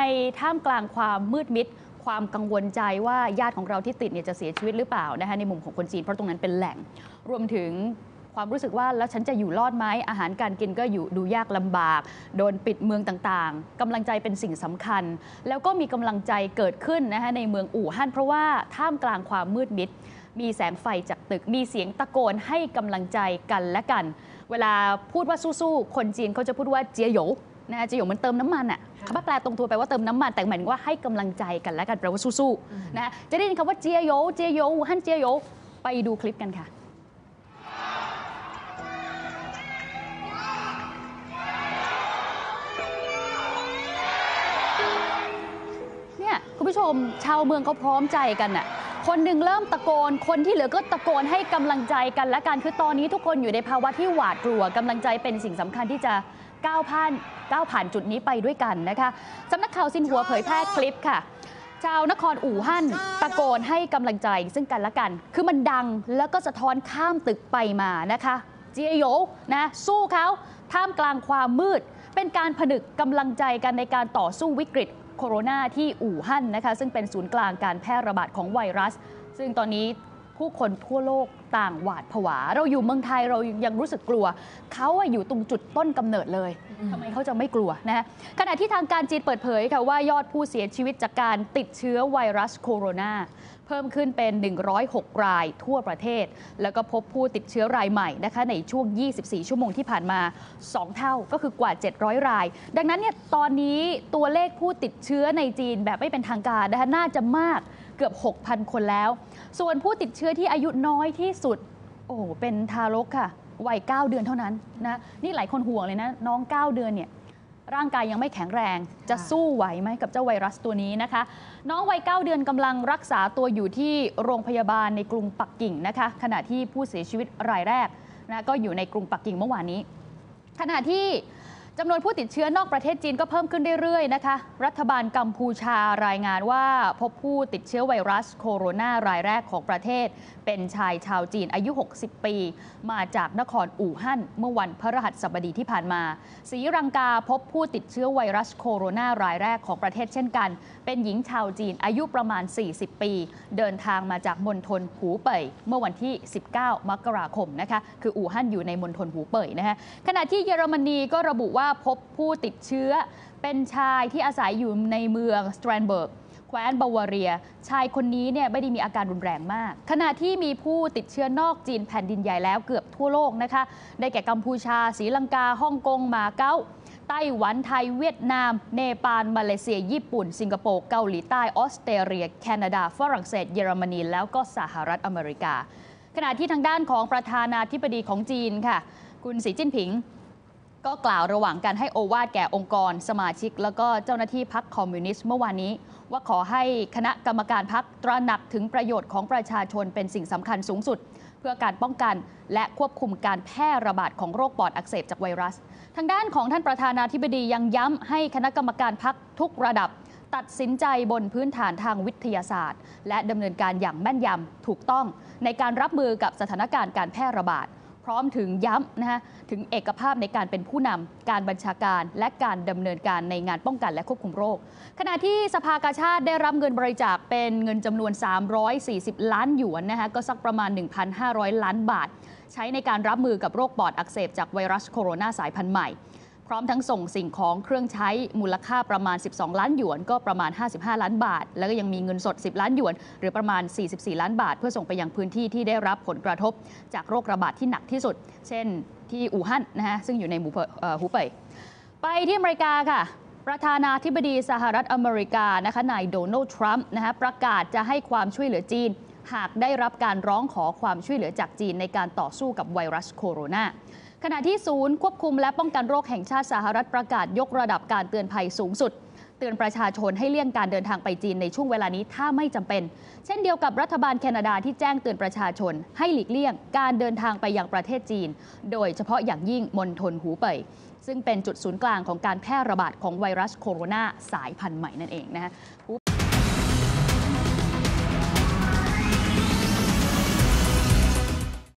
ท่ามกลางความมืดมิดความกังวลใจว่าญาติของเราที่ติดเนี่ยจะเสียชีวิตหรือเปล่านะคะในมุมของคนจีนเพราะตรงนั้นเป็นแหล่งรวมถึงความรู้สึกว่าแล้วฉันจะอยู่รอดไหมอาหารการกินก็อยู่ดูยากลำบากโดนปิดเมืองต่างๆกำลังใจเป็นสิ่งสำคัญแล้วก็มีกำลังใจเกิดขึ้นนะคะในเมืองอู่ฮั่นเพราะว่าท่ามกลางความมืดมิดมีแสงไฟจากตึกมีเสียงตะโกนให้กำลังใจกันและกันเวลาพูดว่าสู้ๆคนจีนเขาจะพูดว่าเจียโหยนะเจียโหยมันเติมน้ำมันอ่ะคำว่าแปลตรงตัวไปว่าเติมน้ำมันแต่หมายถึงว่าให้กำลังใจกันและกันแปลว่าสู้ๆนะจะได้ยินคำว่าเจียโหยเจียโหยอู่ฮั่นเจียโหยไปดูคลิปกันค่ะคุณผู้ชมชาวเมืองเขาพร้อมใจกันน่ะคนหนึ่งเริ่มตะโกนคนที่เหลือก็ตะโกนให้กำลังใจกันและกันคือตอนนี้ทุกคนอยู่ในภาวะที่หวาดกลัวกำลังใจเป็นสิ่งสำคัญที่จะก้าวผ่านจุดนี้ไปด้วยกันนะคะสำนักข่าวซินหัวเผยแพร่คลิปค่ะชาวนครอู่ฮั่นตะโกนให้กำลังใจซึ่งกันและกันคือมันดังแล้วก็สะท้อนข้ามตึกไปมานะคะเจียโหยนะสู้เขาท่ามกลางความมืดเป็นการผนึกกำลังใจกันในการต่อสู้วิกฤตโคโรนาที่อู่ฮั่นนะคะซึ่งเป็นศูนย์กลางการแพร่ระบาดของไวรัสซึ่งตอนนี้ผู้คนทั่วโลกต่างหวาดผวาเราอยู่เมืองไทยเรายังรู้สึกกลัวเขาอยู่ตรงจุดต้นกำเนิดเลยทำไมเขาจะไม่กลัวนะขณะที่ทางการจีนเปิดเผยค่ะว่ายอดผู้เสียชีวิตจากการติดเชื้อไวรัสโคโรนาเพิ่มขึ้นเป็น106รายทั่วประเทศแล้วก็พบผู้ติดเชื้อรายใหม่นะคะในช่วง24ชั่วโมงที่ผ่านมา2เท่าก็คือกว่า700รายดังนั้นเนี่ยตอนนี้ตัวเลขผู้ติดเชื้อในจีนแบบไม่เป็นทางการนะคะน่าจะมากเกือบ 6,000 คนแล้วส่วนผู้ติดเชื้อที่อายุน้อยที่สุดเป็นทารกค่ะวัย9 เดือนเท่านั้นนะนี่หลายคนห่วงเลยนะน้อง9 เดือนเนี่ยร่างกายยังไม่แข็งแรงจะสู้ไหวไหมกับเจ้าไวรัสตัวนี้นะคะน้องวัย9 เดือนกำลังรักษาตัวอยู่ที่โรงพยาบาลในกรุงปักกิ่งนะคะขณะที่ผู้เสียชีวิตรายแรกนะก็อยู่ในกรุงปักกิ่งเมื่อวานนี้ขณะที่จำนวนผู้ติดเชื้อนอกประเทศจีนก็เพิ่มขึ้นเรื่อยๆนะคะรัฐบาลกัมพูชารายงานว่าพบผู้ติดเชื้อไวรัสโคโรนารายแรกของประเทศเป็นชายชาวจีนอายุ60ปีมาจากนครอู่ฮั่นเมื่อวันพฤหัสบดีที่ผ่านมาศรีลังกาพบผู้ติดเชื้อไวรัสโคโรนารายแรกของประเทศเช่นกันเป็นหญิงชาวจีนอายุประมาณ40ปีเดินทางมาจากมณฑลหูเป่ยเมื่อวันที่19มกราคมนะคะคืออู่ฮั่นอยู่ในมณฑลหูเป่ยนะคะขณะที่เยอรมนีก็ระบุว่าพบผู้ติดเชื้อเป็นชายที่อาศัยอยู่ในเมืองสแตรนเบิร์กแคว้นบาวาเรียชายคนนี้เนี่ยไม่ได้มีอาการรุนแรงมากขณะที่มีผู้ติดเชื้อนอกจีนแผ่นดินใหญ่แล้วเกือบทั่วโลกนะคะได้แก่กัมพูชาศรีลังกาฮ่องกงมาเก๊าไต้หวันไทยเวียดนามเนปาลมาเลเซียญี่ปุ่นสิงคโปร์เกาหลีใต้ออสเตรเลียแคนาดาฝรั่งเศสเยอรมนีแล้วก็สหรัฐอเมริกาขณะที่ทางด้านของประธานาธิบดีของจีนค่ะคุณสีจิ้นผิงก็กล่าวระหว่างการให้โอวาทแก่องค์กรสมาชิกแล้วก็เจ้าหน้าที่พรรคคอมมิวนิสต์เมื่อวานนี้ว่าขอให้คณะกรรมการพรรคตระหนักถึงประโยชน์ของประชาชนเป็นสิ่งสำคัญสูงสุดเพื่อการป้องกันและควบคุมการแพร่ระบาดของโรคปอดอักเสบจากไวรัสทางด้านของท่านประธานาธิบดียังย้ำให้คณะกรรมการพรรคทุกระดับตัดสินใจบนพื้นฐานทางวิทยาศาสตร์และดำเนินการอย่างแม่นยำถูกต้องในการรับมือกับสถานการณ์การแพร่ระบาดพร้อมถึงย้ำถึงเอกภาพในการเป็นผู้นำการบัญชาการและการดำเนินการในงานป้องกันและควบคุมโรคขณะที่สภากาชาดได้รับเงินบริจาคเป็นเงินจำนวน340ล้านหยวนก็สักประมาณ 1,500 ล้านบาทใช้ในการรับมือกับโรคปอดอักเสบจากไวรัสโคโรนาสายพันธุ์ใหม่พร้อมทั้งส่งสิ่งของเครื่องใช้มูลค่าประมาณ12ล้านหยวนก็ประมาณ55ล้านบาทแล้วก็ยังมีเงินสด10ล้านหยวนหรือประมาณ44ล้านบาทเพื่อส่งไปยังพื้นที่ที่ได้รับผลกระทบจากโรคระบาดที่หนักที่สุดเช่นที่อู่ฮั่นซึ่งอยู่ในหูเป่ยไปที่อเมริกาค่ะประธานาธิบดีสหรัฐอเมริกานายโดนัลด์ทรัมป์ประกาศจะให้ความช่วยเหลือจีนหากได้รับการร้องขอความช่วยเหลือจากจีนในการต่อสู้กับไวรัสโคโรนาขณะที่ศูนย์ควบคุมและป้องกันโรคแห่งชาติสหรัฐประกาศยกระดับการเตือนภัยสูงสุดเตือนประชาชนให้เลี่ยงการเดินทางไปจีนในช่วงเวลานี้ถ้าไม่จำเป็นเช่นเดียวกับรัฐบาลแคนาดาที่แจ้งเตือนประชาชนให้หลีกเลี่ยงการเดินทางไปยังประเทศจีนโดยเฉพาะอย่างยิ่งมณฑลหูเป่ยซึ่งเป็นจุดศูนย์กลางของการแพร่ระบาดของไวรัสโคโรนาสายพันธุ์ใหม่นั่นเองหู